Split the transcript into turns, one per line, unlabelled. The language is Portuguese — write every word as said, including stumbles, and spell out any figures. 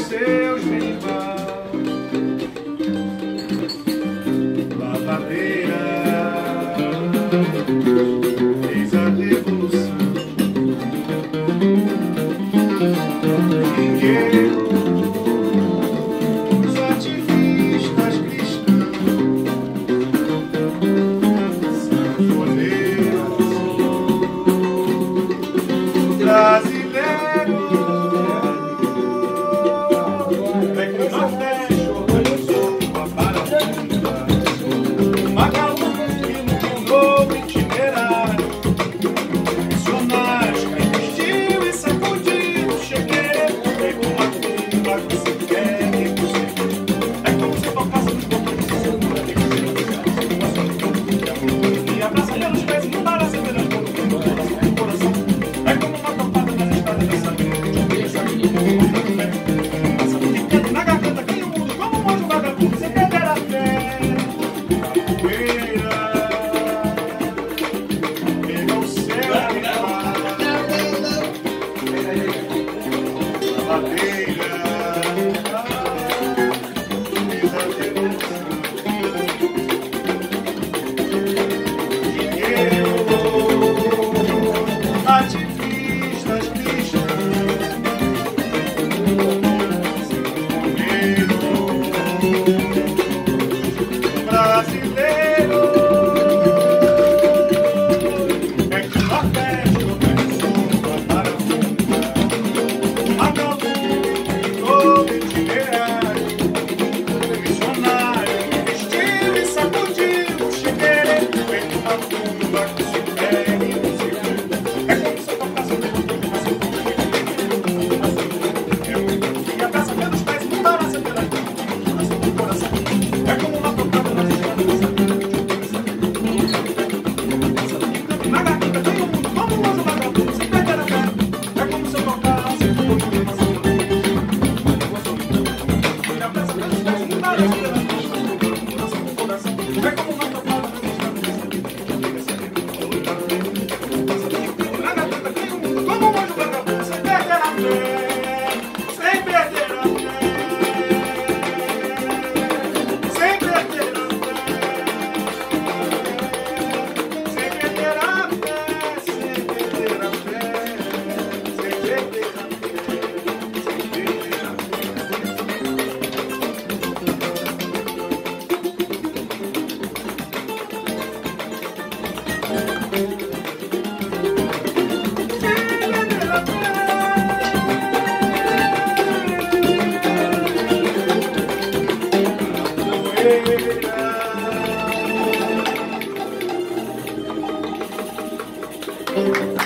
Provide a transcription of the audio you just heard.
seu genival. Lavadeira fez a revolução. Pinheiro, os ativistas cristãos, sanfoneiros brasileiros. É que o Nordeste organizou uma parafunda, uma calúnia e um novo itinerário. Missionários que investiu e sacudiu, cheguei, feito uma tumba que se quer recusar. É como se tocasse nos botões de censura, de e abraça pelos pés e não para sem ver as bolas do coração. É como uma topada nas estradas da sabedoria. Na garganta cai o mundo como um anjo vagabundo, sem perder a fé. Capoeira pega o céu e lavadeira fez a revolução. Dinheiro, ativistas cristãos, brasileiro. É que o Nordeste organizou uma parafunda, uma calúnia e novo itinerário. Missionário que vestiu e sacudiu, cheguei, feito uma tumba que se pega e não se vê. É como se eu tocasse no botão de uma sinfonia. E abraça pelos pés e não para sem ver as bolas do coração. É como uma tocada nas estradas da sabedoria. Na garganta tem o mundo como um anjo vagabundo, sem perder a fé. É como se eu tocasse no botão de uma sinfonia. E abraça pelos pés e não para sem ver as bolas do coração. É como uma tocada nas estradas da sabedoria. Na garganta tem o mundo como um anjo vagabundo, sem perder a fé. Sem perder a fé. Sem perder a fé. Sem perder a fé. Sem perder a fé. Sem perder a fé. Sem perder a fé.